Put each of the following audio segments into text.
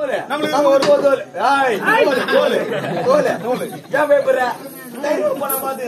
நம்மளுக்கு ஒரு தோல். ஏய் தோல் தோல் தோல். ஏன் பயப்படுற? தைரியம் பண்ண பாத்து.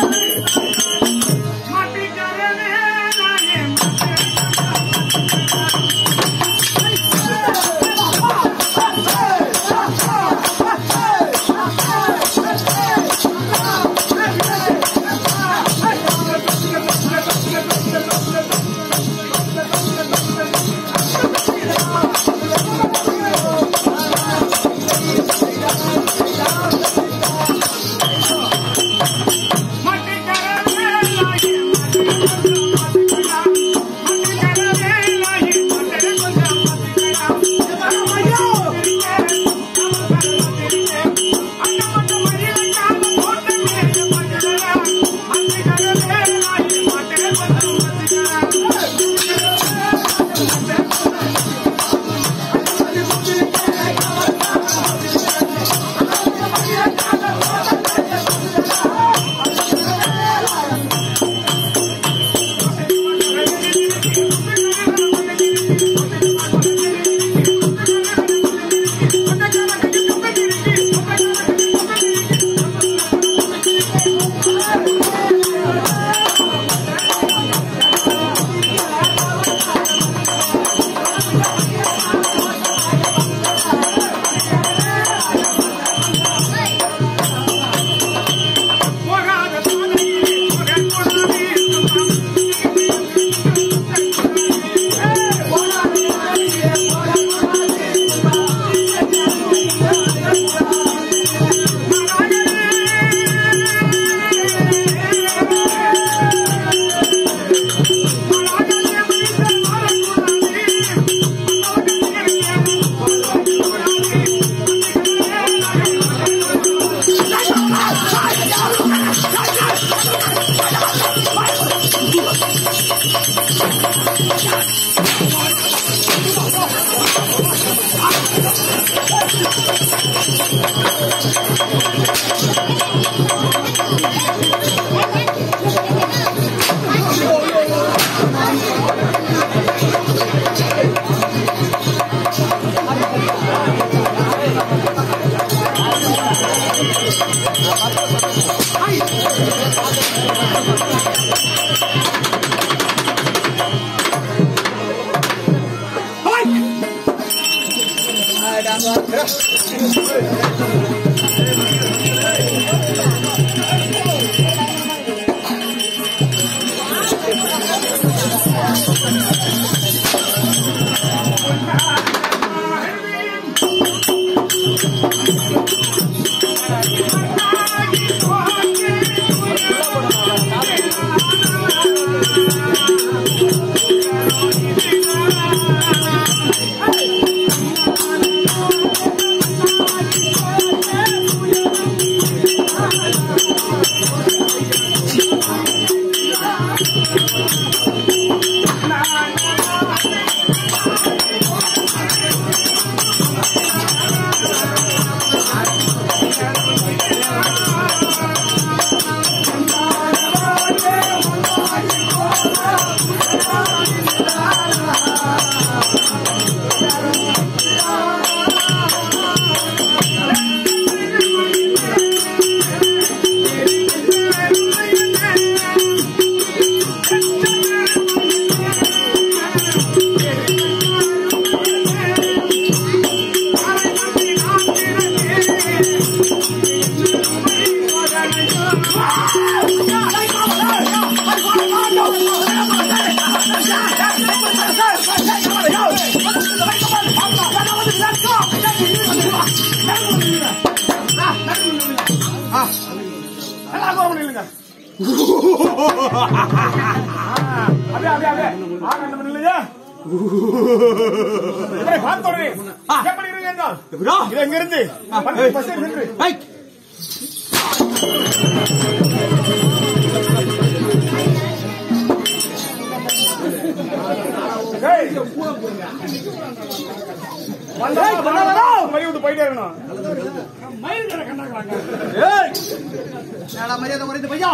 மரியாதை குறைந்து பையா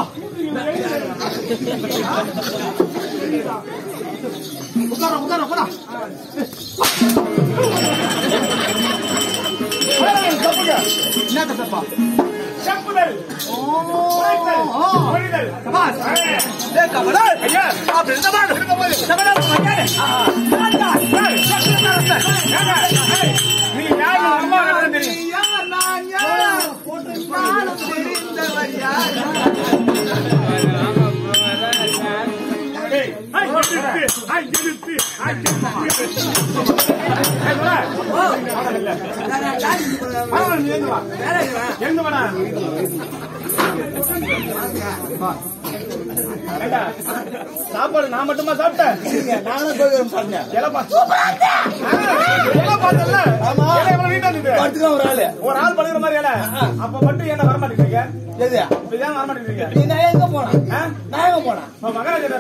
உட்கார உட்கார போடா செப்புதல் நீ யாரு அம்மா சாப்பாடு நான் மட்டுமா சாப்பிட்டேன் நானும் ஒரு ஆள் படுகிற மாதிரி அப்ப மட்டும் என்ன வரமாட்டேங்கிறீங்க வரமாட்டேங்கிறீங்க எங்க போனா நான் எங்க போனா மகராஜ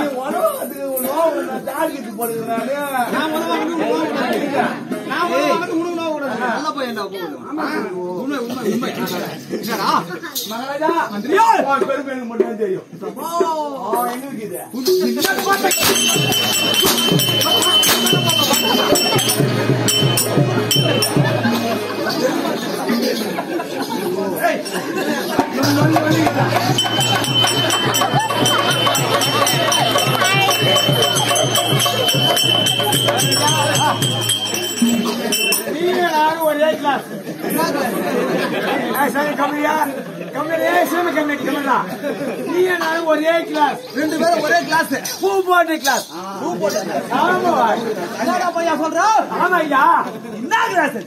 பெருமை மட்டும் தெரியும் ஒரே கிளாஸ் ஒரே கிளாஸ் 2 பேரும் ஒரே கிளாஸ் பூ போட்ட கிளாஸ் பையா சொல்றோம் ஆமா ஐயா என்ன கிளாஸ்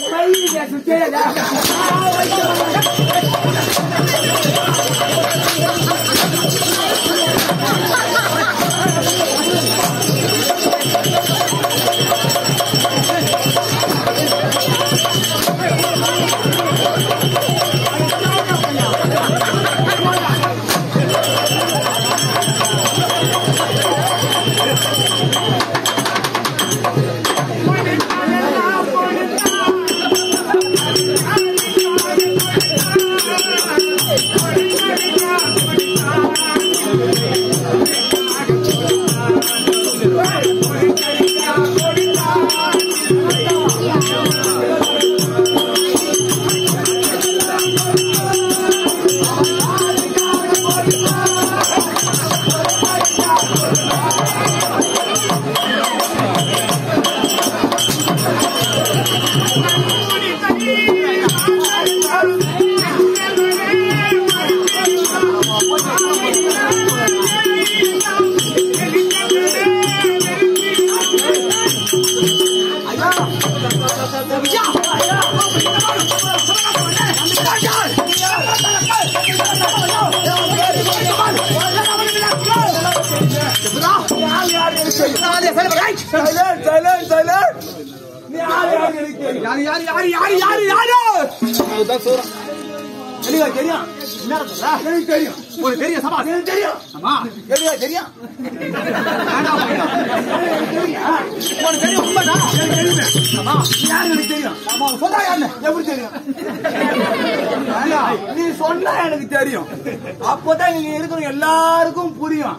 நீ சொன்னா எனக்கு தெரியும் அப்பதான் நீங்க இருக்கிற எல்லாருக்கும் புரியும்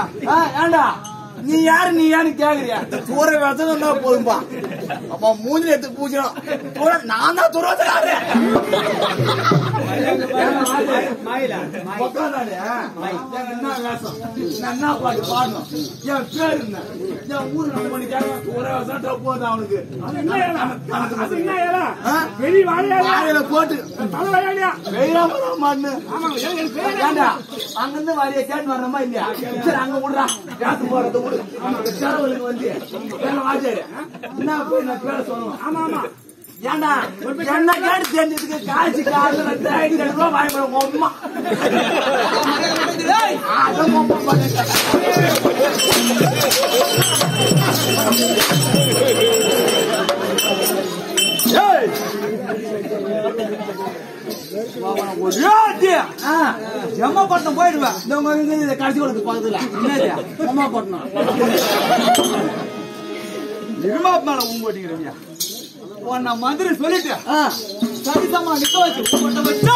ஏண்டா நீ யாரு நீ யாரு கேக்குறியா தூர வச்சா போதும்பா அப்ப மூஞ்சில எடுத்து பூஜ்யம் நான் தான் துறவத்துக்காரு என்ன பாட்டு பாடணும் என் பேரு என் ஊரு போதும் அவனுக்கு போட்டு மண்ணு அங்கிருந்து வரைய கேட்டு வரணுமா இல்லையா சரி அங்க விடுறா கேட்டு போறது விடு வந்து ஆச்சாரு என்ன போய் நான் பேர சொல்லணும் ஆமா ஆமா ஏண்டா என்ன கேட்டு தெரிஞ்சதுக்கு காய்ச்சி காசு ரூபா வாங்கிடுவோம் அம்மா ஜம்மாப்பட்டினம் போயிடுவேன் இந்த கடைசி கொடுத்து பக்கத்துல ஜம்மாப்பட்டினம் நிர்மாத்மால ஊம்போட்டிங்கிறீங்க உன்னை மந்திரி சொல்லிட்டு சரிசமா நிக்க வச்சு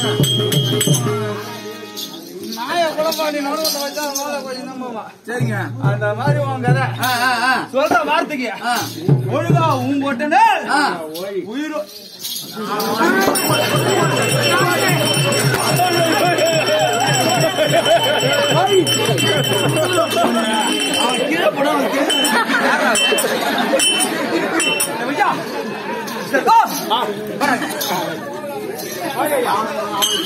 நாய குழப்பாடி நடுவில் வச்சா கொஞ்சம் நம்புவா சரிங்க அந்த மாதிரி உன் கதை சொல்ற வார்த்தைக்கு ஒழுங்கா ஊம்போட்டுன்னு உயிரும் ஐயா